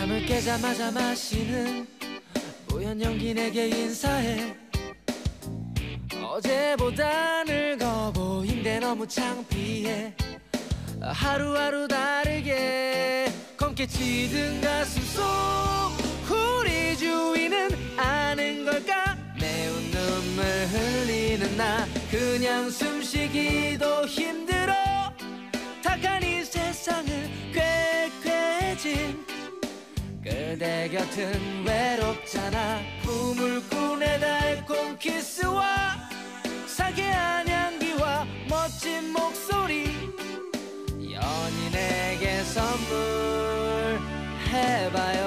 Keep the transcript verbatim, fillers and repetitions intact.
잠을 깨자마자 마시는 뽀얀 연기 내게 인사해. 어제보다 늙어 보인데 너무 창피해. 하루하루 다르게 검게 찌든 가슴 속 우리 주위는 아는 걸까? 매운 눈물 흘리는 나 그냥 숨쉬기도 힘들어. 탁한 이 세상을 꾀꾀진 그대 곁은 외롭잖아. 꿈을 꾸네 달콤 키스와 상쾌한 향기와 멋진 목소리 연인에게 선물해봐요.